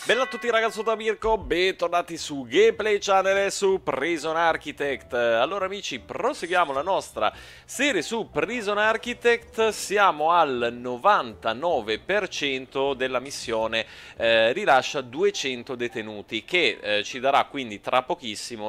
Bella a tutti ragazzi da Mirko, bentornati su Gameplay Channel e su Prison Architect. Allora amici, proseguiamo la nostra serie su Prison Architect. Siamo al 99% della missione, rilascia 200 detenuti che ci darà quindi tra pochissimo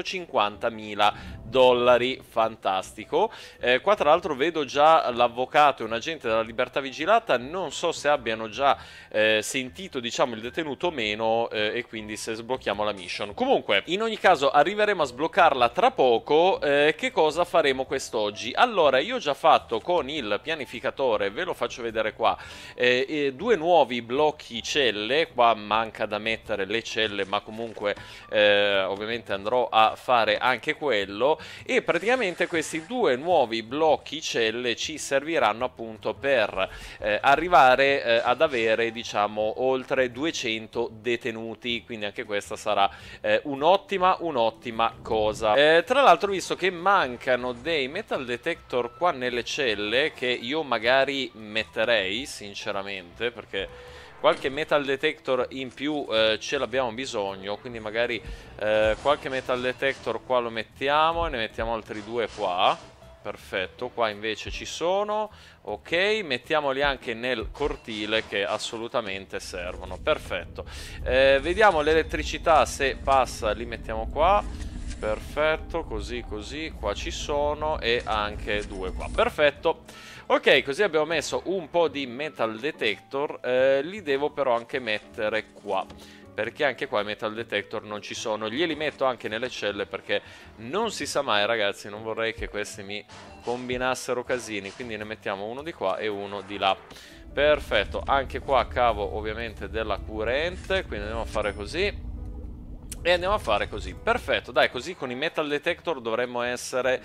150.000 dollari. Fantastico. Qua tra l'altro vedo già l'avvocato e un agente della libertà vigilata, non so se abbiano già sentito diciamo il detenuto o meno, e quindi se sblocchiamo la mission. Comunque in ogni caso arriveremo a sbloccarla tra poco. Che cosa faremo quest'oggi? Allora, io ho già fatto con il pianificatore, ve lo faccio vedere qua, due nuovi blocchi celle. Qua manca da mettere le celle, ma comunque ovviamente andrò a fare anche quello, e praticamente questi due nuovi blocchi celle ci serviranno appunto per arrivare ad avere diciamo oltre 200 detenuti, quindi anche questa sarà un'ottima cosa. Tra l'altro, visto che mancano dei metal detector qua nelle celle, che io magari metterei sinceramente, perché qualche metal detector in più ce l'abbiamo bisogno, quindi magari qualche metal detector qua lo mettiamo e ne mettiamo altri due qua. Perfetto, qua invece ci sono. Ok, mettiamoli anche nel cortile che assolutamente servono. Perfetto. Vediamo l'elettricità se passa, li mettiamo qua. Perfetto, così, qua ci sono, e anche due qua. Perfetto. Ok, così abbiamo messo un po' di metal detector, li devo però anche mettere qua, perché anche qua i metal detector non ci sono. Glieli metto anche nelle celle perché non si sa mai, ragazzi, non vorrei che questi mi combinassero casini, quindi ne mettiamo uno di qua e uno di là. Perfetto, anche qua cavo ovviamente della corrente, quindi andiamo a fare così. E andiamo a fare così. Perfetto, dai, così con i metal detector dovremmo essere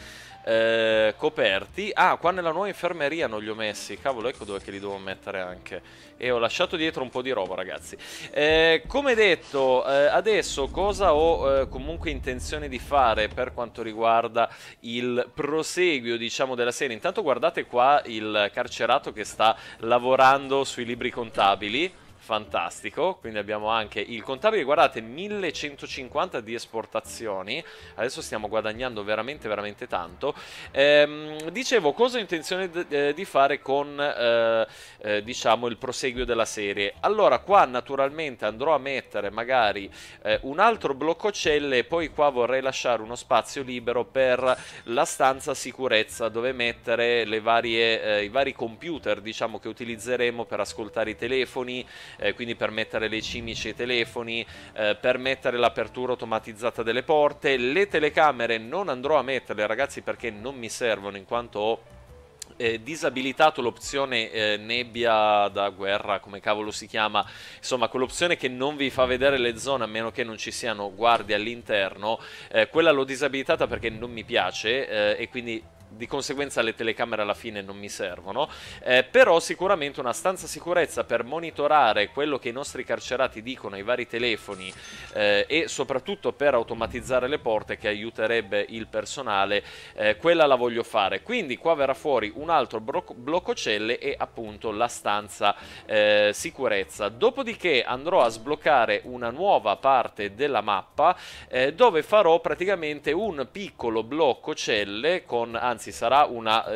coperti. Ah, qua nella nuova infermeria non li ho messi. Cavolo, ecco dove che li devo mettere anche. E ho lasciato dietro un po' di roba, ragazzi. Come detto, adesso cosa ho comunque intenzione di fare per quanto riguarda il proseguio, diciamo, della serie. Intanto guardate qua il carcerato che sta lavorando sui libri contabili. Fantastico, quindi abbiamo anche il contabile, guardate, 1150 di esportazioni, adesso stiamo guadagnando veramente tanto. Dicevo, cosa ho intenzione di fare con diciamo il proseguio della serie. Allora, qua naturalmente andrò a mettere magari un altro blocco celle, e poi qua vorrei lasciare uno spazio libero per la stanza sicurezza, dove mettere i vari computer, diciamo, che utilizzeremo per ascoltare i telefoni, quindi per mettere le cimici ai telefoni, per mettere l'apertura automatizzata delle porte. Le telecamere non andrò a metterle, ragazzi, perché non mi servono, in quanto ho disabilitato l'opzione nebbia da guerra, come cavolo si chiama, insomma quell'opzione che non vi fa vedere le zone a meno che non ci siano guardie all'interno. Quella l'ho disabilitata perché non mi piace, e quindi di conseguenza le telecamere alla fine non mi servono, però sicuramente una stanza sicurezza per monitorare quello che i nostri carcerati dicono ai vari telefoni, e soprattutto per automatizzare le porte, che aiuterebbe il personale, quella la voglio fare. Quindi qua verrà fuori un altro blocco celle e appunto la stanza sicurezza. Dopodiché andrò a sbloccare una nuova parte della mappa, dove farò praticamente un piccolo blocco celle con, anzi sarà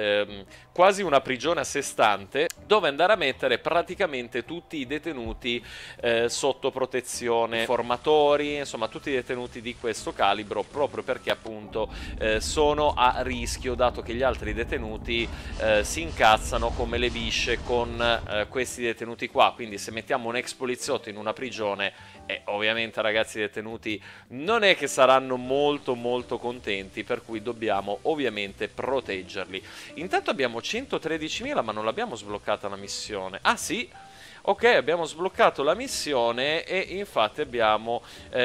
quasi una prigione a sé stante, dove andare a mettere praticamente tutti i detenuti sotto protezione, formatori, insomma tutti i detenuti di questo calibro, proprio perché appunto sono a rischio, dato che gli altri detenuti si incazzano come le bisce con questi detenuti qua. Quindi se mettiamo un ex poliziotto in una prigione, ovviamente, ragazzi, i detenuti non è che saranno molto contenti, per cui dobbiamo ovviamente proteggerli. Intanto abbiamo 113.000, ma non l'abbiamo sbloccata la missione. Ah sì, ok, abbiamo sbloccato la missione e infatti abbiamo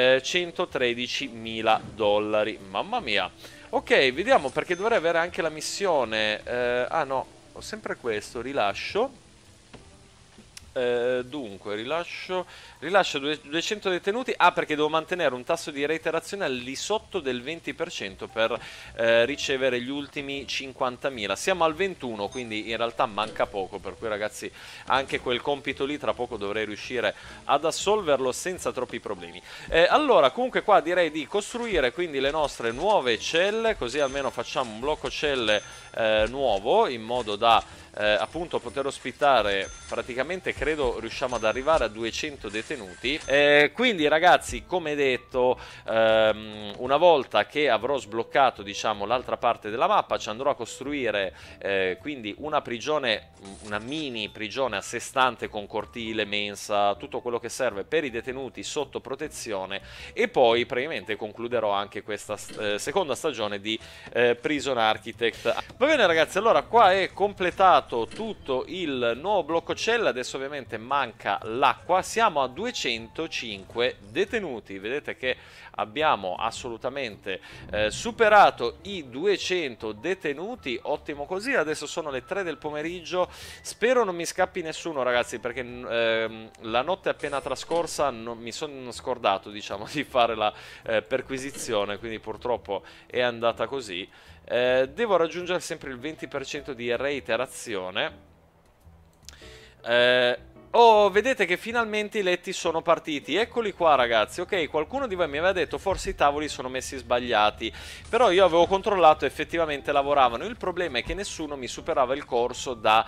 113.000 dollari. Mamma mia. Ok, vediamo, perché dovrei avere anche la missione. Ah no, ho sempre questo, rilascio. Dunque, rilascio 200 detenuti. Ah, perché devo mantenere un tasso di reiterazione al di sotto del 20% per ricevere gli ultimi 50.000. Siamo al 21, quindi in realtà manca poco, per cui ragazzi anche quel compito lì tra poco dovrei riuscire ad assolverlo senza troppi problemi. Allora, comunque qua direi di costruire quindi le nostre nuove celle, così almeno facciamo un blocco celle nuovo, in modo da appunto poter ospitare, praticamente credo riusciamo ad arrivare a 200 detenuti. Quindi ragazzi, come detto, una volta che avrò sbloccato diciamo l'altra parte della mappa, ci andrò a costruire quindi una prigione, una mini prigione a sé stante con cortile, mensa, tutto quello che serve per i detenuti sotto protezione, e poi praticamente concluderò anche questa seconda stagione di Prison Architect. Va bene ragazzi, allora qua è completato tutto il nuovo blocco cella. Adesso ovviamente manca l'acqua. Siamo a 205 detenuti, vedete che abbiamo assolutamente superato i 200 detenuti, ottimo così. Adesso sono le 3 del pomeriggio, spero non mi scappi nessuno ragazzi, perché la notte appena trascorsa mi sono scordato diciamo di fare la perquisizione, quindi purtroppo è andata così. Devo raggiungere sempre il 20% di reiterazione. Oh, vedete che finalmente i letti sono partiti. Eccoli qua ragazzi. Ok, qualcuno di voi mi aveva detto forse i tavoli sono messi sbagliati, però io avevo controllato e effettivamente lavoravano. Il problema è che nessuno mi superava il corso da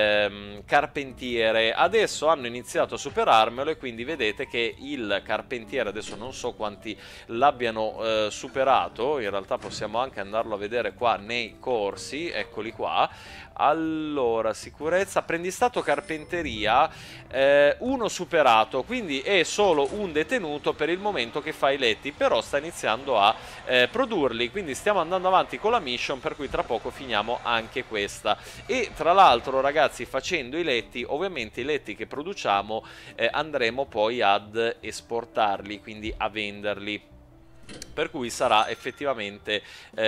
carpentiere. Adesso hanno iniziato a superarmelo, e quindi vedete che il carpentiere, adesso non so quanti l'abbiano superato, in realtà possiamo anche andarlo a vedere qua nei corsi, eccoli qua. Allora, sicurezza, apprendistato carpenteria, uno superato, quindi è solo un detenuto per il momento che fa i letti, però sta iniziando a produrli, quindi stiamo andando avanti con la mission, per cui tra poco finiamo anche questa. E tra l'altro ragazzi, facendo i letti, ovviamente i letti che produciamo andremo poi ad esportarli, quindi a venderli, per cui sarà effettivamente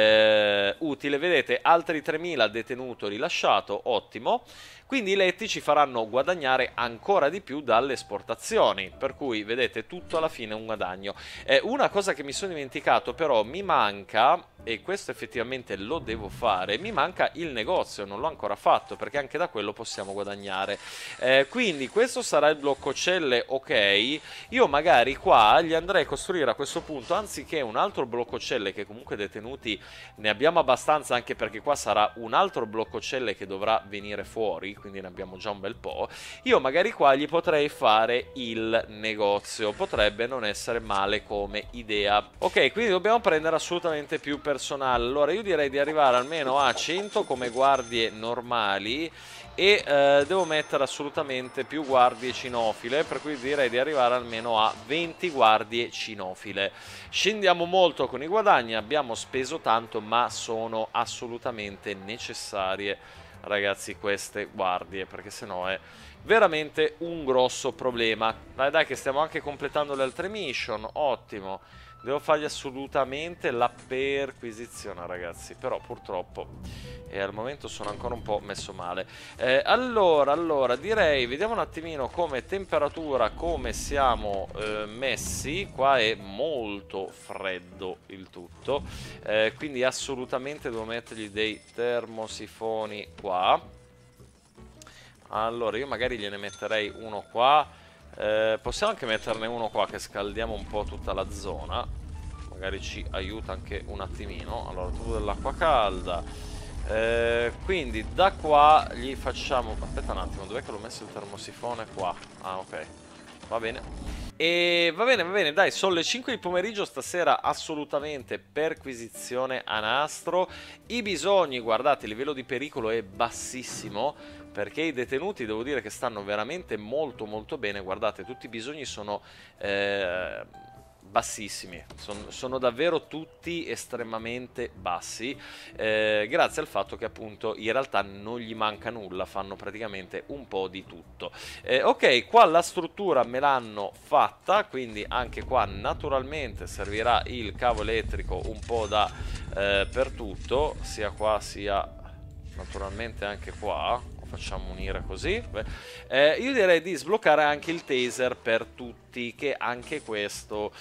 utile. Vedete, altri 3.000 detenuto rilasciato, ottimo. Quindi i letti ci faranno guadagnare ancora di più dalle esportazioni, per cui vedete tutto alla fine è un guadagno. Una cosa che mi sono dimenticato però, mi manca, e questo effettivamente lo devo fare, mi manca il negozio, non l'ho ancora fatto, perché anche da quello possiamo guadagnare. Quindi questo sarà il blocco celle, ok. Io magari qua gli andrei a costruire a questo punto, anziché un altro blocco celle, che comunque detenuti ne abbiamo abbastanza, anche perché qua sarà un altro blocco celle che dovrà venire fuori, quindi ne abbiamo già un bel po'. Io magari qua gli potrei fare il negozio, potrebbe non essere male come idea. Ok, quindi dobbiamo prendere assolutamente più personale. Allora io direi di arrivare almeno a 100 come guardie normali, e devo mettere assolutamente più guardie cinofile, per cui direi di arrivare almeno a 20 guardie cinofile. Scendiamo molto con i guadagni, abbiamo speso tanto, ma sono assolutamente necessarie ragazzi queste guardie, perché sennò è veramente un grosso problema. Dai che stiamo anche completando le altre mission, ottimo. Devo fargli assolutamente la perquisizione ragazzi, però purtroppo al momento sono ancora un po' messo male. Allora direi, vediamo un attimino come temperatura, come siamo messi. Qua è molto freddo il tutto, quindi assolutamente devo mettergli dei termosifoni qua. Allora io magari gliene metterei uno qua. Possiamo anche metterne uno qua, che scaldiamo un po' tutta la zona, magari ci aiuta anche un attimino. Allora, tubo dell'acqua calda, quindi da qua gli facciamo, aspetta un attimo, dov'è che l'ho messo il termosifone? Qua, ah ok, va bene. E va bene, dai, sono le 5 di pomeriggio, stasera assolutamente perquisizione a nastro. I bisogni, guardate, il livello di pericolo è bassissimo, perché i detenuti devo dire che stanno veramente molto molto bene. Guardate, tutti i bisogni sono bassissimi, sono davvero tutti estremamente bassi, grazie al fatto che appunto in realtà non gli manca nulla, fanno praticamente un po' di tutto. Ok, qua la struttura me l'hanno fatta, quindi anche qua naturalmente servirà il cavo elettrico un po' da per tutto, sia qua sia naturalmente anche qua. Ho facciamo unire così. Io direi di sbloccare anche il taser per tutti, che anche questo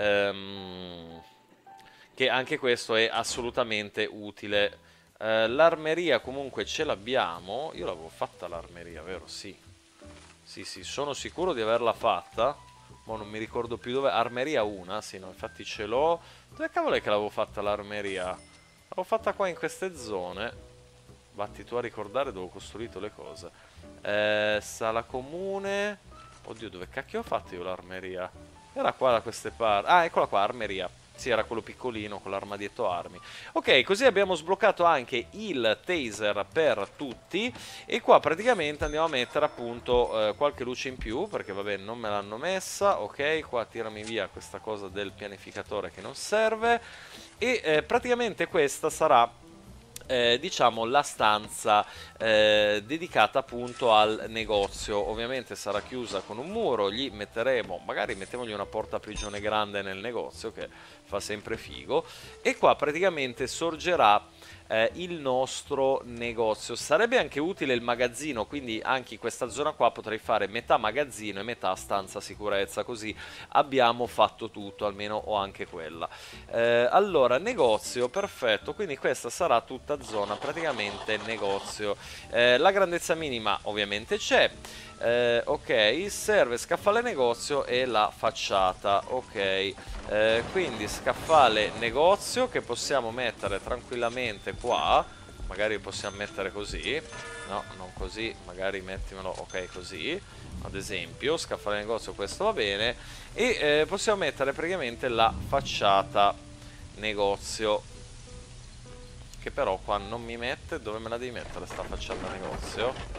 è assolutamente utile. L'armeria comunque ce l'abbiamo. Io l'avevo fatta l'armeria, vero? Sì. Sì, sono sicuro di averla fatta. Ma non mi ricordo più dove. Armeria 1, sì, no, infatti ce l'ho. Dove cavolo è che l'avevo fatta l'armeria? L'avevo fatta qua in queste zone. Vatti tu a ricordare dove ho costruito le cose. Sala comune. Oddio, dove cacchio ho fatto io l'armeria? Era qua da queste parti. Ah, eccola qua, armeria. Sì, era quello piccolino con l'armadietto armi. Ok, così abbiamo sbloccato anche il taser per tutti. E qua praticamente andiamo a mettere appunto qualche luce in più, perché vabbè non me l'hanno messa. Ok, qua tirami via questa cosa del pianificatore che non serve. E praticamente questa sarà diciamo la stanza dedicata appunto al negozio. Ovviamente sarà chiusa con un muro, gli metteremo, magari mettiamogli una porta prigione grande nel negozio che fa sempre figo, e qua praticamente sorgerà il nostro negozio. Sarebbe anche utile il magazzino, quindi anche in questa zona qua potrei fare metà magazzino e metà stanza sicurezza, così abbiamo fatto tutto, almeno ho anche quella. Allora, negozio, perfetto, quindi questa sarà tutta zona praticamente negozio. La grandezza minima ovviamente c'è. Ok, serve scaffale negozio e la facciata. Ok, quindi scaffale negozio che possiamo mettere tranquillamente qua. Magari possiamo mettere così. No, non così, magari mettimelo, ok, così. Ad esempio, scaffale negozio, questo va bene. E possiamo mettere praticamente la facciata negozio, che però qua non mi mette. Dove me la devi mettere sta facciata negozio?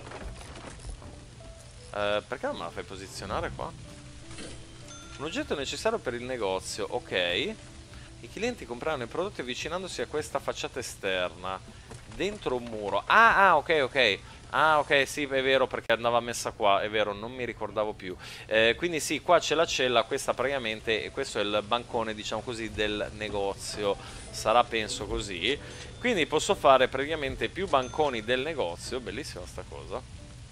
Perché non me la fai posizionare qua? Un oggetto necessario per il negozio, ok. I clienti compreranno i prodotti avvicinandosi a questa facciata esterna, dentro un muro. Ok. Ah, ok, sì, è vero, perché andava messa qua, è vero, non mi ricordavo più. Quindi sì, qua c'è la cella, questa praticamente, e questo è il bancone, diciamo così, del negozio. Sarà, penso, così. Quindi posso fare praticamente più banconi del negozio, bellissima sta cosa.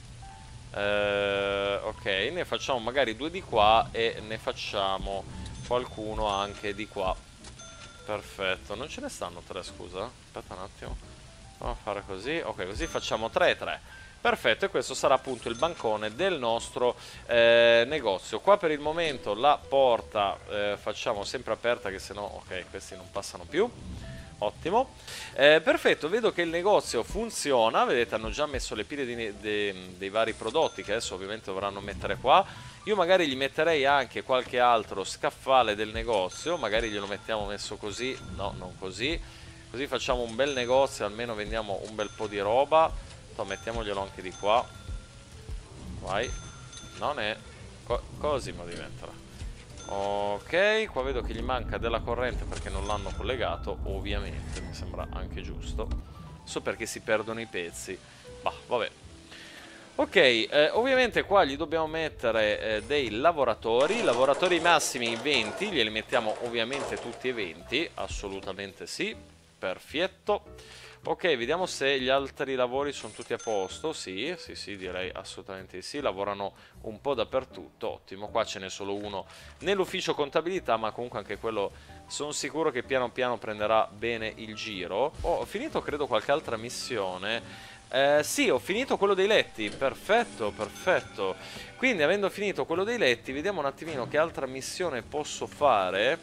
Ok, ne facciamo magari 2 di qua e ne facciamo qualcuno anche di qua. Perfetto, non ce ne stanno 3, scusa. Aspetta un attimo. Proviamo a fare così. Ok, così facciamo 3 e 3. Perfetto, e questo sarà appunto il bancone del nostro negozio. Qua per il momento la porta facciamo sempre aperta, che sennò, ok, questi non passano più. Ottimo, perfetto, vedo che il negozio funziona, vedete hanno già messo le pile dei vari prodotti che adesso ovviamente dovranno mettere qua. Io magari gli metterei anche qualche altro scaffale del negozio, magari glielo mettiamo messo così, no, non così, così facciamo un bel negozio, almeno vendiamo un bel po' di roba. Mettiamoglielo anche di qua, vai, non è, così ma diventerà. Ok, qua vedo che gli manca della corrente perché non l'hanno collegato, ovviamente, mi sembra anche giusto. So perché si perdono i pezzi. Bah, vabbè. Ok, ovviamente qua gli dobbiamo mettere dei lavoratori massimi 20, glieli mettiamo ovviamente tutti e 20, assolutamente sì, perfetto. Ok, vediamo se gli altri lavori sono tutti a posto. Sì, direi assolutamente sì. Lavorano un po' dappertutto. Ottimo, qua ce n'è solo uno nell'ufficio contabilità, ma comunque anche quello sono sicuro che piano piano prenderà bene il giro. Ho finito credo qualche altra missione. Sì, ho finito quello dei letti. Perfetto, perfetto. Quindi avendo finito quello dei letti, vediamo un attimino che altra missione posso fare.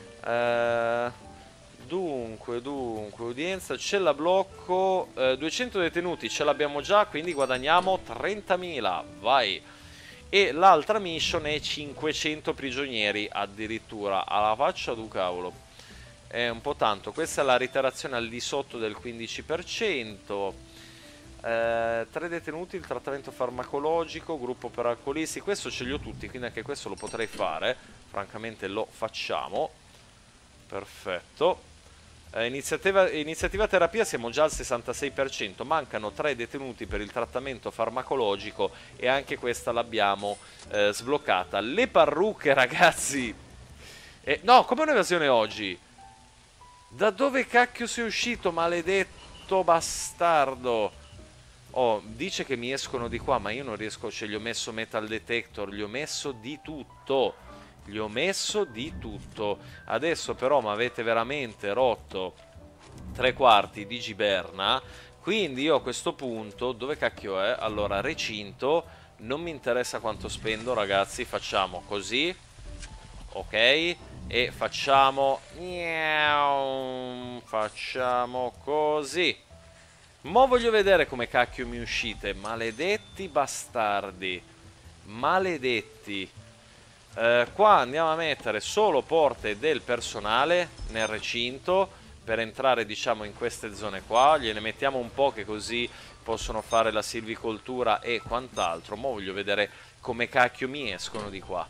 Dunque, udienza, cella blocco, 200 detenuti ce l'abbiamo già, quindi guadagniamo 30.000, vai. E l'altra mission è 500 prigionieri, addirittura, alla faccia du cavolo. È un po' tanto, questa è la reiterazione al di sotto del 15%. 3 detenuti, il trattamento farmacologico, gruppo per alcolisti, questo ce li ho tutti, quindi anche questo lo potrei fare, francamente lo facciamo. Perfetto. Iniziativa terapia siamo già al 66%, mancano 3 detenuti per il trattamento farmacologico e anche questa l'abbiamo sbloccata. Le parrucche, ragazzi! No, come un'evasione oggi? Da dove cacchio sei uscito, maledetto bastardo? Oh, dice che mi escono di qua, ma io non riesco, cioè gli ho messo metal detector, gli ho messo di tutto. Gli ho messo di tutto. Adesso però mi avete veramente rotto tre quarti di giberna. Quindi io a questo punto, dove cacchio è? Allora, recinto, non mi interessa quanto spendo, ragazzi, facciamo così, ok? E facciamo... Facciamo così. Mo' voglio vedere come cacchio mi uscite, maledetti bastardi. Maledetti. Qua andiamo a mettere solo porte del personale nel recinto per entrare, diciamo, in queste zone qua. Gliene mettiamo un po' che così possono fare la silvicoltura e quant'altro. Mo' voglio vedere come cacchio mi escono di qua.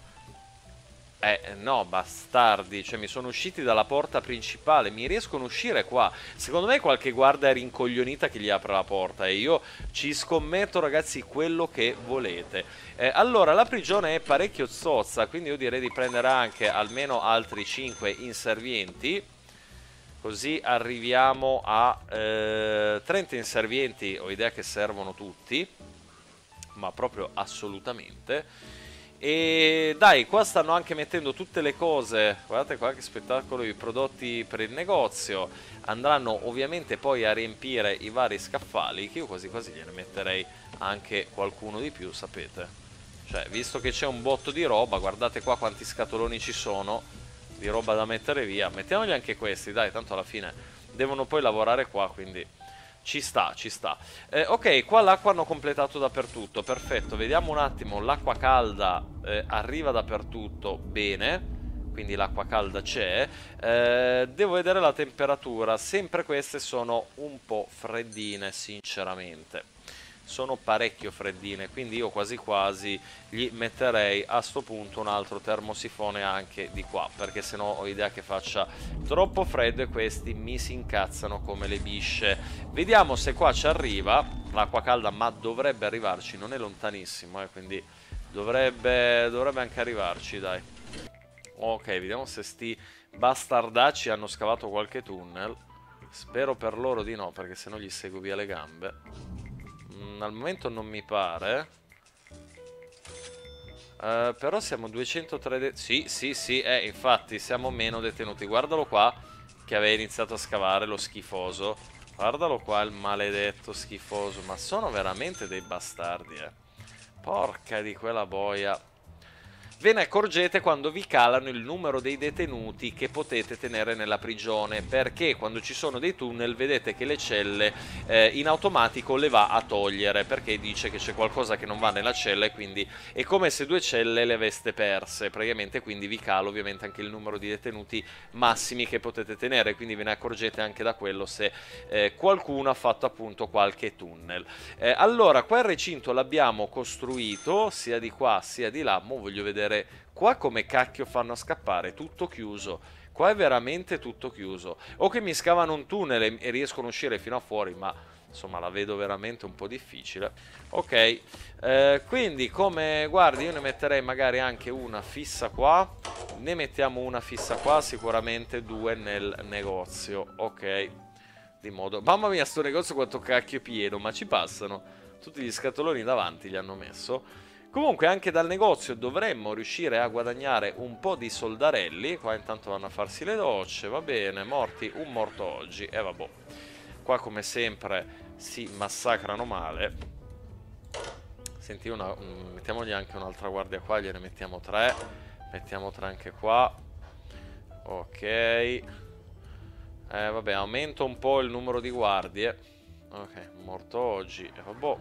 No, bastardi, cioè mi sono usciti dalla porta principale, mi riescono a uscire qua. Secondo me qualche guardia è rincoglionita che gli apre la porta e io ci scommetto, ragazzi, quello che volete. Allora, la prigione è parecchio zozza, quindi io direi di prendere anche almeno altri 5 inservienti. Così arriviamo a 30 inservienti, ho idea che servono tutti, ma proprio assolutamente. E dai, qua stanno anche mettendo tutte le cose, guardate qua che spettacolo, i prodotti per il negozio, andranno ovviamente poi a riempire i vari scaffali, che io quasi quasi gliene metterei anche qualcuno di più, sapete. Cioè, visto che c'è un botto di roba, guardate qua quanti scatoloni ci sono di roba da mettere via, mettiamogli anche questi, dai, tanto alla fine devono poi lavorare qua, quindi... Ci sta, ci sta. Ok, qua l'acqua hanno completato dappertutto, perfetto. Vediamo un attimo, l'acqua calda arriva dappertutto, bene. Quindi l'acqua calda c'è. Devo vedere la temperatura, sempre queste sono un po' freddine, sinceramente. Sono parecchio freddine, quindi io quasi quasi gli metterei a sto punto un altro termosifone anche di qua, perché sennò ho idea che faccia troppo freddo e questi mi si incazzano come le bisce. Vediamo se qua ci arriva l'acqua calda, ma dovrebbe arrivarci, non è lontanissimo, quindi dovrebbe anche arrivarci, dai. Ok, vediamo se sti bastardacci hanno scavato qualche tunnel. Spero per loro di no, perché sennò gli seguo via le gambe. Al momento non mi pare. Però siamo 203 sì, sì, sì, infatti siamo meno detenuti. Guardalo qua che aveva iniziato a scavare lo schifoso. Guardalo qua il maledetto schifoso. Ma sono veramente dei bastardi, Porca di quella boia. Ve ne accorgete quando vi calano il numero dei detenuti che potete tenere nella prigione, perché quando ci sono dei tunnel vedete che le celle in automatico le va a togliere, perché dice che c'è qualcosa che non va nella cella e quindi è come se due celle le aveste perse, praticamente, quindi vi cala ovviamente anche il numero di detenuti massimi che potete tenere, quindi ve ne accorgete anche da quello se qualcuno ha fatto appunto qualche tunnel. Allora, qua il recinto l'abbiamo costruito, sia di qua sia di là, mo voglio vedere qua come cacchio fanno a scappare, tutto chiuso. Qua è veramente tutto chiuso. O che mi scavano un tunnel e riescono a uscire fino a fuori, ma insomma la vedo veramente un po' difficile. Ok, quindi come guardi io ne metterei magari anche una fissa qua. Ne mettiamo una fissa qua, sicuramente due nel negozio. Ok, di modo... Mamma mia, sto negozio quanto cacchio è pieno, ma ci passano. Tutti gli scatoloni davanti li hanno messo. Comunque anche dal negozio dovremmo riuscire a guadagnare un po' di soldarelli. Qua intanto vanno a farsi le docce, va bene, morti, un morto oggi. E vabbè, qua come sempre si massacrano male. Senti, mettiamogli anche un'altra guardia qua, gliene mettiamo tre. Mettiamo tre anche qua. Ok. Vabbè, aumento un po' il numero di guardie. Ok, morto oggi, e vabbè.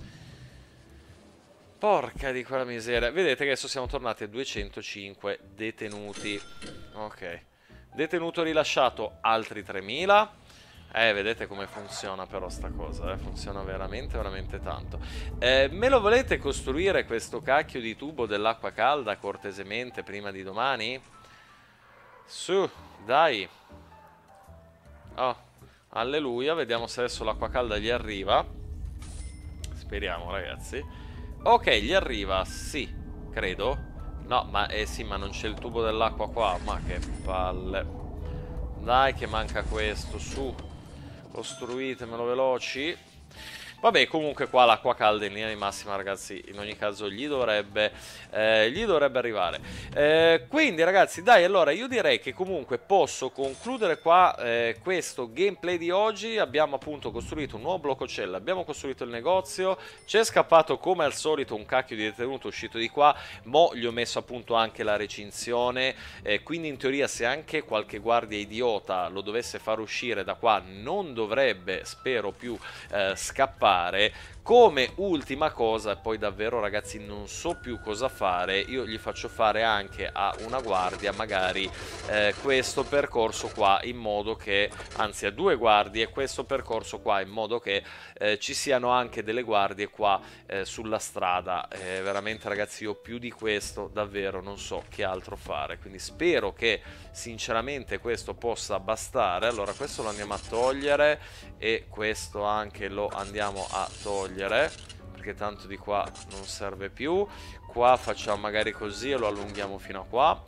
Porca di quella miseria. Vedete che adesso siamo tornati a 205 detenuti. Ok. Detenuto rilasciato altri 3000. Vedete come funziona però sta cosa, funziona veramente, veramente tanto. Me lo volete costruire questo cacchio di tubo dell'acqua calda cortesemente prima di domani? Su, dai. Oh, alleluia, vediamo se adesso l'acqua calda gli arriva. Speriamo, ragazzi. Ok, gli arriva, sì, credo. No, ma sì, ma non c'è il tubo dell'acqua qua. Ma che palle. Dai che manca questo, su. Costruitemelo veloci. Vabbè, comunque qua l'acqua calda in linea di massima, ragazzi, in ogni caso gli dovrebbe arrivare. Quindi, ragazzi, dai, allora io direi che comunque posso concludere qua questo gameplay di oggi. Abbiamo appunto costruito un nuovo blocco cella, abbiamo costruito il negozio, ci è scappato come al solito un cacchio di detenuto uscito di qua, mo gli ho messo appunto anche la recinzione, quindi in teoria se anche qualche guardia idiota lo dovesse far uscire da qua non dovrebbe, spero, più scappare. Come ultima cosa, poi davvero ragazzi non so più cosa fare, io gli faccio fare anche a una guardia magari questo percorso qua, in modo che, anzi a due guardie questo percorso qua, in modo che ci siano anche delle guardie qua sulla strada. Veramente ragazzi io più di questo davvero non so che altro fare, quindi spero che sinceramente questo possa bastare. Allora questo lo andiamo a togliere e questo anche lo andiamo a togliere, perché tanto di qua non serve più. Qua facciamo magari così e lo allunghiamo fino a qua.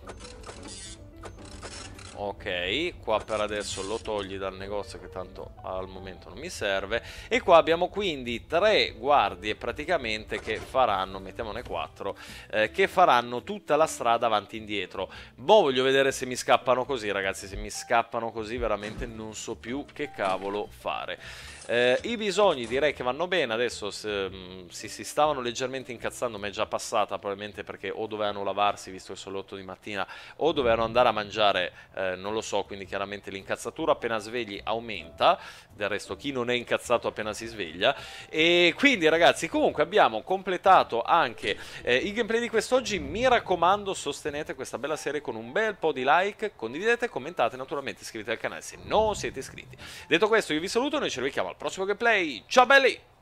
Ok, qua per adesso lo togli dal negozio che tanto al momento non mi serve. E qua abbiamo quindi 3 guardie praticamente che faranno, mettiamone 4, che faranno tutta la strada avanti e indietro. Boh, voglio vedere se mi scappano così, ragazzi. Se mi scappano così veramente non so più che cavolo fare. I bisogni direi che vanno bene. Adesso si stavano leggermente incazzando, ma è già passata, probabilmente perché o dovevano lavarsi visto che sono le 8 di mattina, o dovevano andare a mangiare, non lo so. Quindi chiaramente l'incazzatura appena svegli aumenta. Del resto chi non è incazzato appena si sveglia. E quindi ragazzi comunque abbiamo completato anche i gameplay di quest'oggi. Mi raccomando, sostenete questa bella serie con un bel po' di like, condividete, commentate, naturalmente iscrivetevi al canale se non siete iscritti. Detto questo io vi saluto, noi ci rivediamo al prossimo gameplay. Ciao belli!